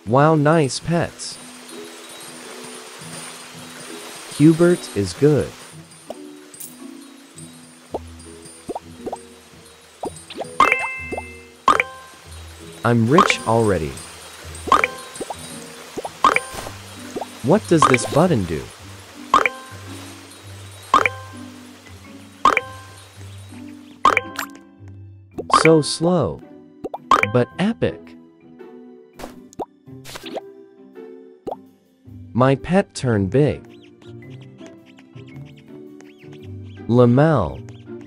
Wow, nice pets. Hubert is good. I'm rich already. What does this button do? So slow, but epic. My pet turned big. Lamel.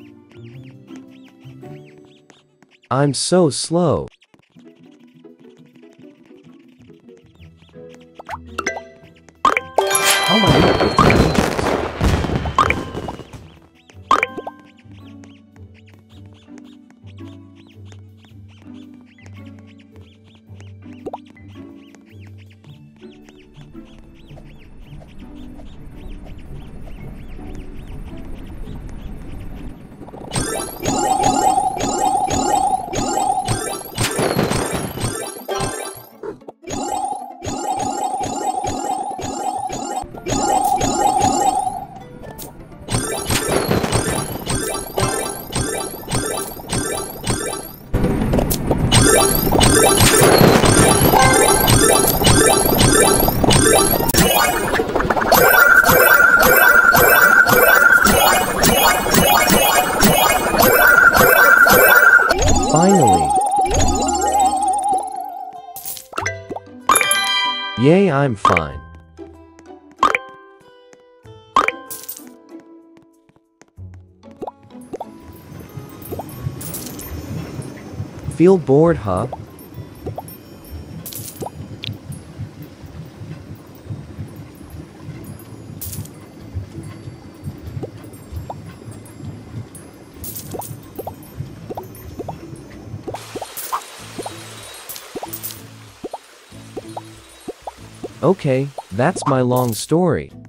I'm so slow. How am I not with dimensions? Finally! Yay, I'm fine. Feel bored, huh? Okay, that's my long story.